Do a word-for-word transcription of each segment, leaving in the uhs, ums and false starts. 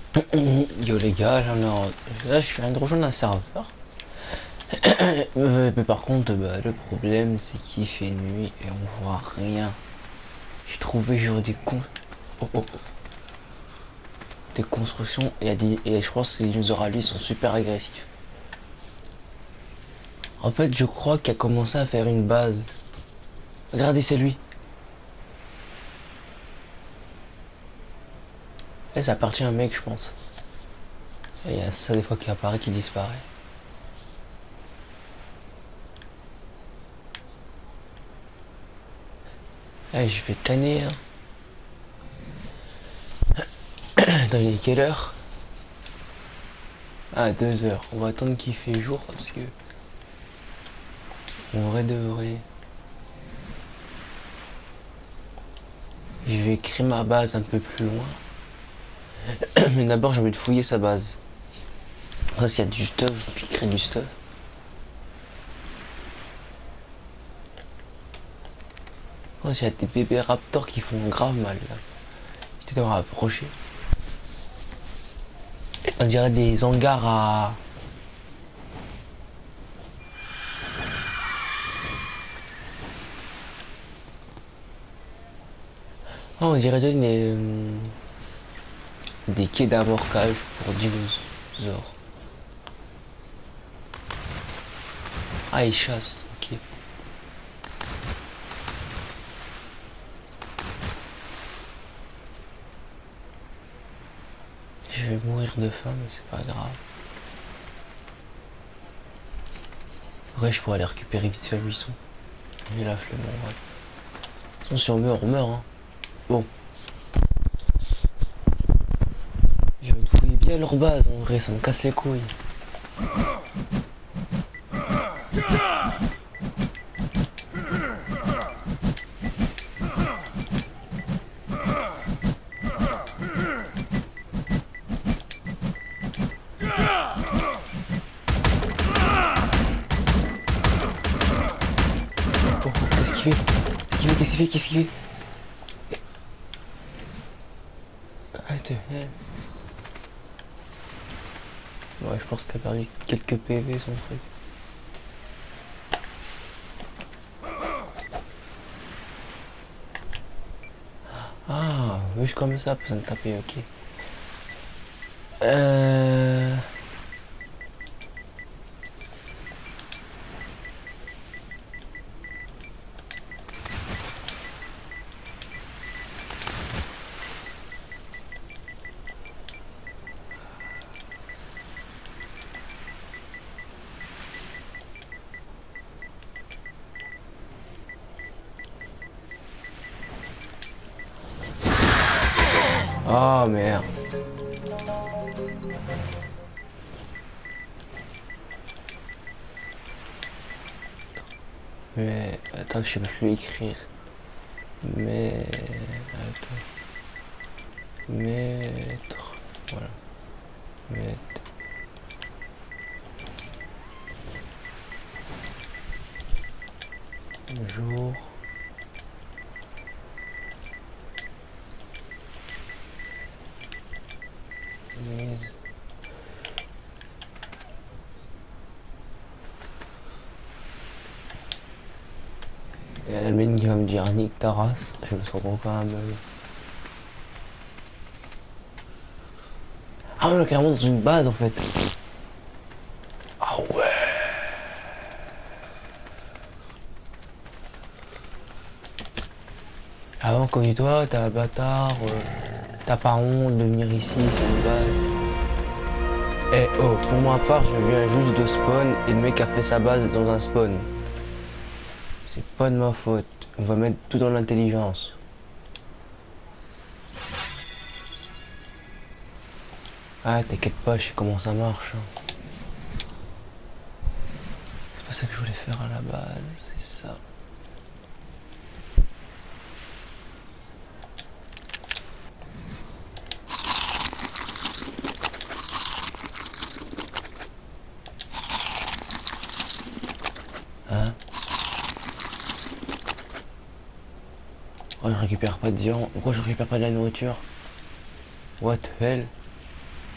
Yo les gars, là, on est là je viens de rejoindre un serveur. Euh, mais par contre, bah, le problème c'est qu'il fait nuit et on voit rien. J'ai trouvé genre des con... oh, oh, oh. Des constructions et, des... et je crois que ces dinosaures à lui sont super agressifs. En fait, je crois qu'il a commencé à faire une base. Regardez, c'est lui. Et ça appartient à un mec, je pense. Et il y a ça des fois qui apparaît, qui disparaît. Eh, je vais canner. Hein. Dans les quelle heure? Ah, deux heures. On va attendre qu'il fait jour parce que on vrai de vrai. Je vais créer ma base un peu plus loin. Mais d'abord, j'ai envie de fouiller sa base. Après, s'il y a du stuff, puis créer du stuff. Oh, il y a des bébés raptors qui font grave mal là. J'étais quand même rapproché. On dirait des hangars à. Oh, on dirait des, euh, des quais d'amorçage pour dinosaures. Ah, ils chassent, ok. Je vais mourir de faim, mais c'est pas grave. Ouais, je pourrais aller récupérer vite fait le buisson. J'ai la flemme, en vrai. De toute façon, si on meurt, on meurt, hein. Bon. Je vais fouiller bien leur base, en vrai, ça me casse les couilles. Oh, qu'est-ce qu'il fait? Qu'est-ce qu'il fait? Qu'est-ce qu'il fait? Arrête, hell. Ouais, je pense qu'il a perdu quelques P V son truc. Ah, juste comme ça, besoin de taper, ok. Euh... Oh merde. Mais attends, je sais plus écrire. Mais attends. Mettre. Voilà. Mettre. Jour. Mise. Il y a la mine qui va me dire nique ta race. Je me sens quand même. Ah ouais, carrément dans une base en fait. Ah ouais. Avant, connais-toi, t'as un bâtard. Euh, t'as pas honte de venir ici, c'est une base. Eh oh, pour ma part, je viens juste de spawn et le mec a fait sa base dans un spawn. C'est pas de ma faute. On va mettre tout dans l'intelligence. Ah, t'inquiète pas, je sais comment ça marche. Hein. C'est pas ça que je voulais faire à la base, c'est ça. Hein? Oh, je récupère pas de viande. Pourquoi je récupère pas de la nourriture? What the hell?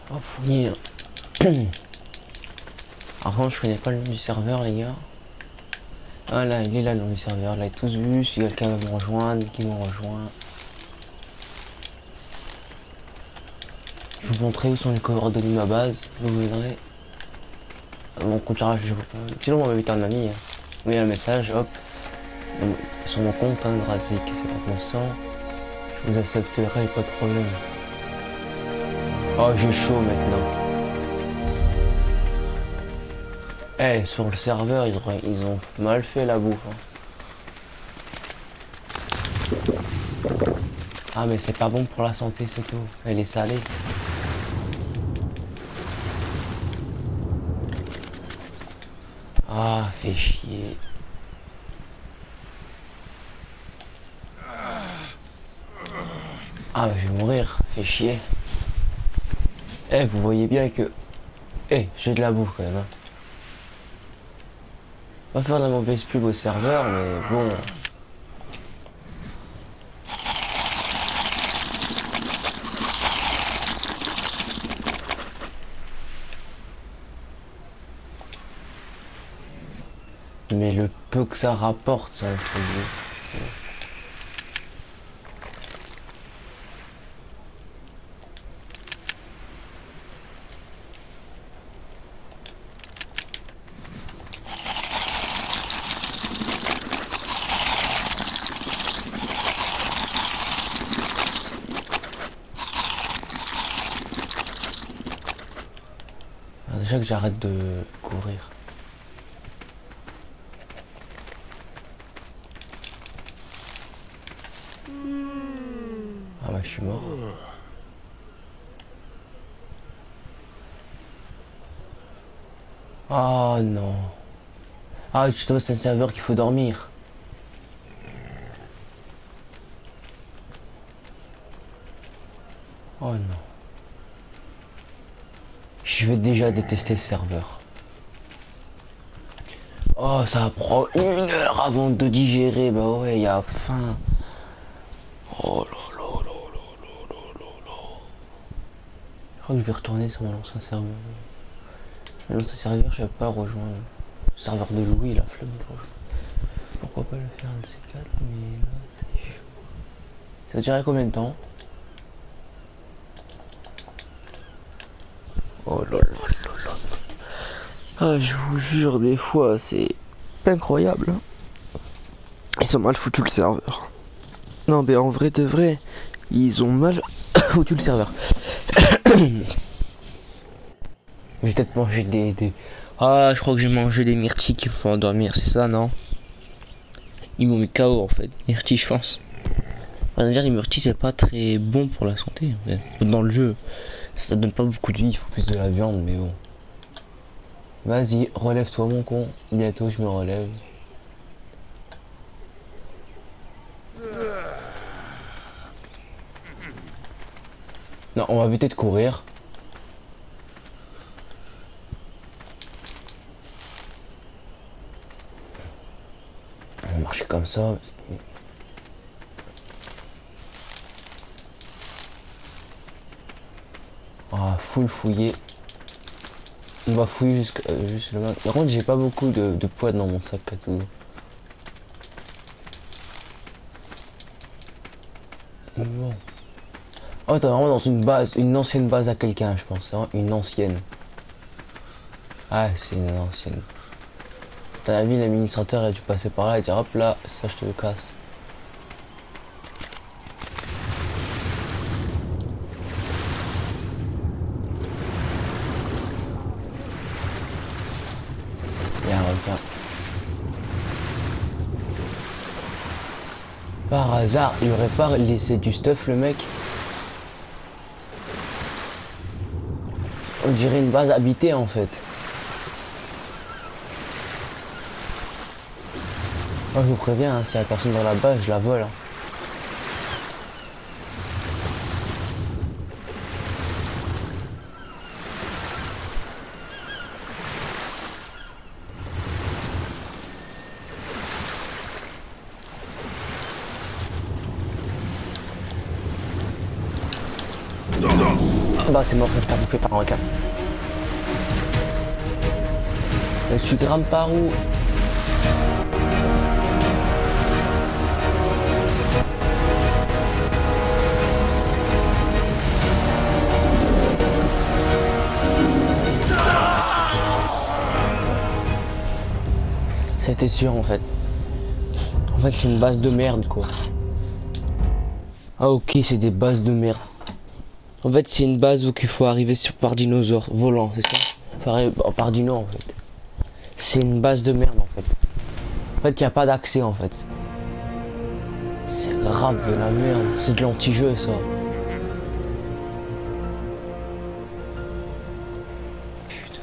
Oh fouiller. Par contre je connais pas le nom du serveur les gars. Ah là il est là le nom du serveur, là tous vu, si quelqu'un va me rejoindre, qui me rejoint. Je vous montrerai où sont les coordonnées de ma base, vous verrez. Mon compte charge, je... sinon on va inviter un ami. Hein. Oui un message, hop. Sur mon compte, hein, Drazik, c'est pas cent. Je vous accepterai, pas de problème. Oh j'ai chaud maintenant. Eh, sur le serveur, ils ont, ils ont mal fait la bouffe. Hein. Ah, mais c'est pas bon pour la santé, c'est tout. Elle est salée. Ah, fait chier. Ah, je vais mourir. Fait chier. Eh, vous voyez bien que... Eh, j'ai de la bouffe quand même. Hein. On va faire de la mauvaise pub au serveur, mais bon... Mais le peu que ça rapporte, ça me fait chier. Alors déjà que j'arrête de courir. Ah bah je suis mort. Oh non. Ah justement c'est un serveur qu'il faut dormir. Oh non. Je vais déjà détester ce serveur. Oh ça prend une heure avant de digérer. Bah ouais il y a faim. Oh là là là là là là là. Je crois que je vais retourner sur mon ancien serveur. Mon ancien serveur je vais pas rejoindre. Le serveur de Louis la flemme. Pourquoi pas le faire un de ces quatre, mais là c'est chaud. Ça durait combien de temps? Oh là là là là. Ah je vous jure des fois c'est incroyable. Ils ont mal foutu le serveur. Non mais en vrai de vrai, ils ont mal foutu le serveur. J'ai peut-être mangé des, des... Ah je crois que j'ai mangé des myrtilles qui me font endormir, c'est ça non? Ils m'ont mis K O en fait, myrtilles je pense. Enfin, dire les myrtilles c'est pas très bon pour la santé en fait. Dans le jeu, ça donne pas beaucoup de vie, il faut plus de la viande mais bon. Vas-y, relève-toi mon con, bientôt je me relève. Non, on va éviter de courir. On va marcher comme ça. Ah, full fouiller. On va fouiller jusqu'à euh, juste le. Par contre, j'ai pas beaucoup de, de poids dans mon sac à tout. Bon. Oh, t'es vraiment dans une base, une ancienne base à quelqu'un, je pense. Hein, une ancienne. Ah, c'est une ancienne. T'as la vie, l'administrateur a dû passer par là et dire hop là, ça je te le casse. Et un requin. Par hasard, il aurait pas laissé du stuff le mec. On dirait une base habitée en fait. Moi je vous préviens, hein, s'il y a personne dans la base, je la vole. Hein. Bah c'est mort, je vais me faire bouffer par un requin. Mais tu grimpes par où? C'était sûr en fait. En fait c'est une base de merde quoi. Ah ok, c'est des bases de merde. En fait c'est une base où il faut arriver sur par dinosaure volant, c'est ça? Enfin, par dino en fait. C'est une base de merde en fait. En fait il n'y a pas d'accès en fait. C'est grave de la merde, c'est de l'anti-jeu ça. Putain.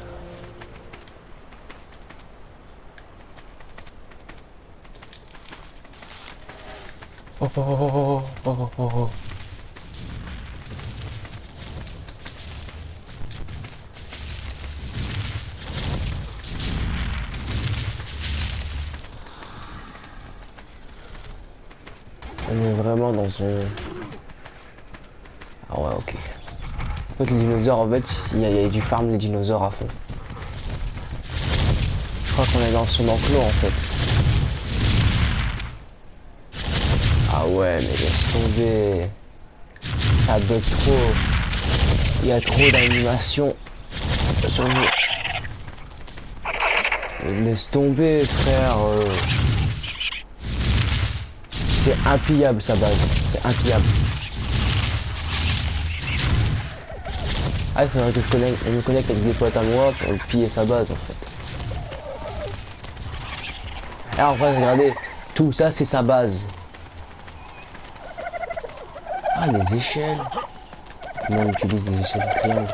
Oh oh oh oh oh oh oh. On est vraiment dans un... Ah ouais, ok. En fait, les dinosaures, en fait, il y, a, il y a du farm les dinosaures à fond. Je crois qu'on est dans son enclos, en fait. Ah ouais, mais laisse tomber. Ça bug trop. Il y a trop d'animation. Sur le... Laisse tomber, frère. Euh... C'est impillable sa base, c'est impillable. Ah il faudrait que je connecte, je me connecte avec des potes à moi pour le piller sa base en fait. Alors en vrai regardez, tout ça c'est sa base. Ah les échelles. Comment on utilise les échelles de triangle?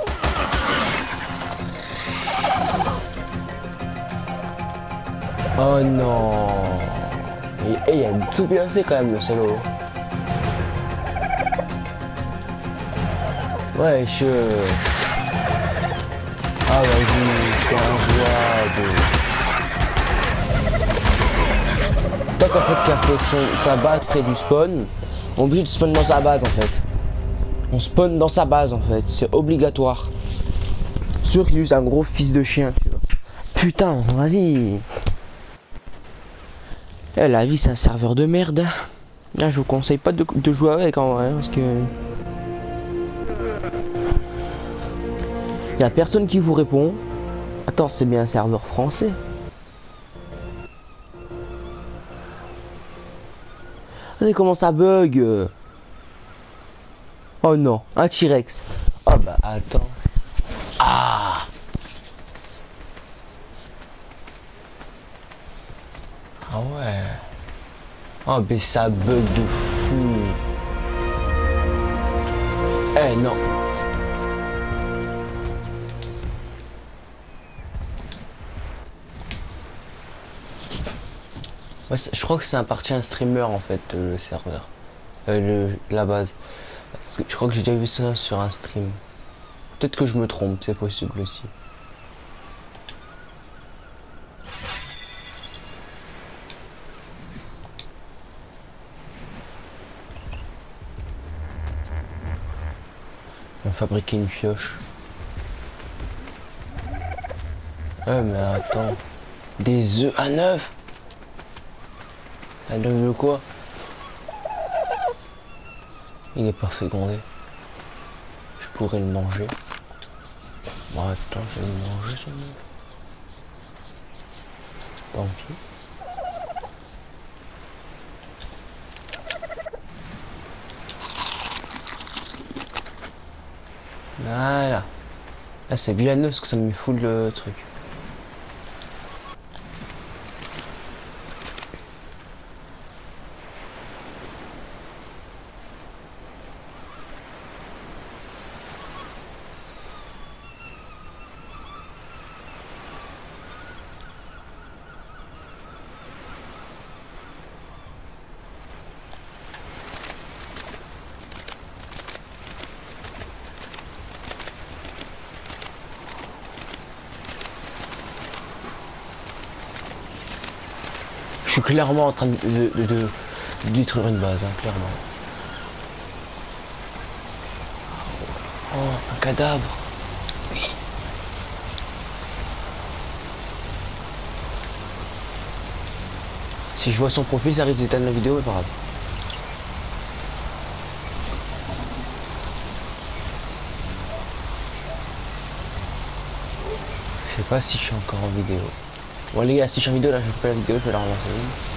Oh non. Et il y a tout bien fait quand même le salaud. Ouais je... Ah vas-y, c'est un jouable. Toi qu'en fait qui a fait son, sa base près du spawn, on est obligé de spawn dans sa base en fait. On spawn dans sa base en fait, c'est obligatoire. Sûr qu'il est juste un gros fils de chien, tu vois. Putain, vas-y. Eh, la vie c'est un serveur de merde. Là je vous conseille pas de, de jouer avec en vrai, hein, parce que... Y a personne qui vous répond. Attends, c'est bien un serveur français. Regardez comment ça bug. Oh non, un T-Rex. Oh bah attends. Ah. Ah ouais. Oh mais ça bug de fou. Eh non. Ouais, je crois que ça appartient à un streamer en fait, euh, le serveur. Euh, le, la base. Parce que je crois que j'ai déjà vu ça sur un stream. Peut-être que je me trompe, c'est possible aussi. On va fabriquer une pioche. Ouais mais attends. Des œufs à neuf. À neuf de quoi? Il est pas fécondé. Je pourrais le manger. Bon attends, je vais le manger seulement. Tant pis. Voilà. Là c'est vilaineux parce que ça me fout le truc. Je suis clairement en train de, de, de, de détruire une base, hein, clairement. Oh, cadavre. Oui. Si je vois son profil, ça risque d'éteindre la vidéo, mais pas grave. Je sais pas si je suis encore en vidéo. Bon les gars, si je suis en vidéo là, je fais la vidéo, je vais la relancer.